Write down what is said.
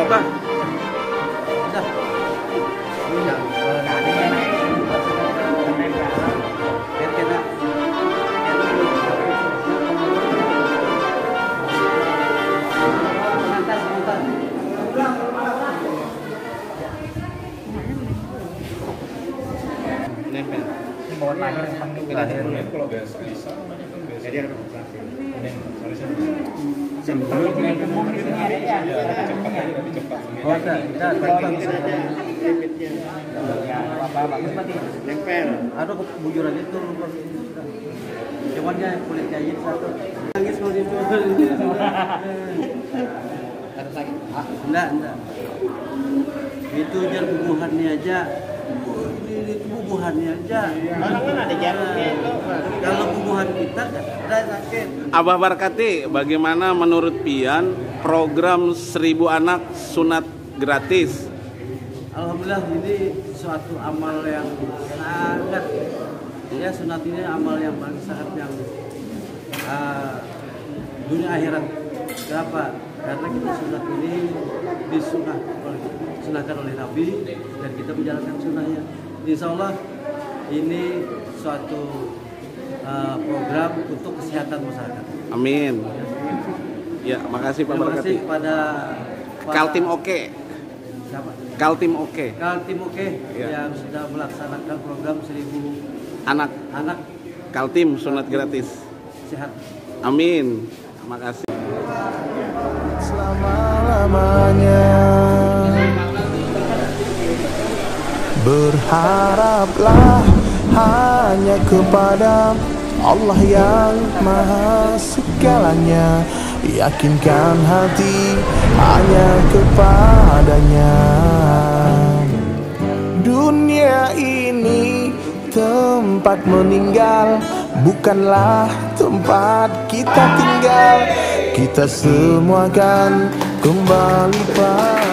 Pak. Udah. Nempel. Bawaan lahir emang tuh Lahir. Kalau biasa bisa jadi ada operasi. Oh, enggak, Apa bagus berarti nempel. ada kebujuran itu. Cumannya kulitnya aja satu. Nangis kalau dia harus sakit. enggak. Itu jar bubuhannya aja. Itu bubuhannya aja. Orang kan ada jarumnya itu. Kalau bubuhan kita ada sakit. Abah Barkati, bagaimana menurut Pian program 1000 anak sunat gratis? Alhamdulillah ini suatu amal yang sangat sunat ini amal yang paling sangat yang dunia akhirat. Kenapa? Karena kita sunat ini disunahkan oleh Nabi dan kita menjalankan sunnahnya. Insya Allah ini suatu program untuk kesehatan masyarakat. Amin. Ya, makasih Pak Terima Barkati. kasih kepada Kaltim Oke. siapa? Kaltim Oke. Kaltim Oke Ya. yang sudah melaksanakan program 1000 Anak anak Kaltim sunat gratis. sehat. Amin. Makasih. Selama-lamanya berharaplah hanya kepada Allah yang maha segalanya. Yakinkan hati hanya kepadanya. Dunia ini tempat meninggal, bukanlah tempat kita tinggal. Kita semua kan kembali pada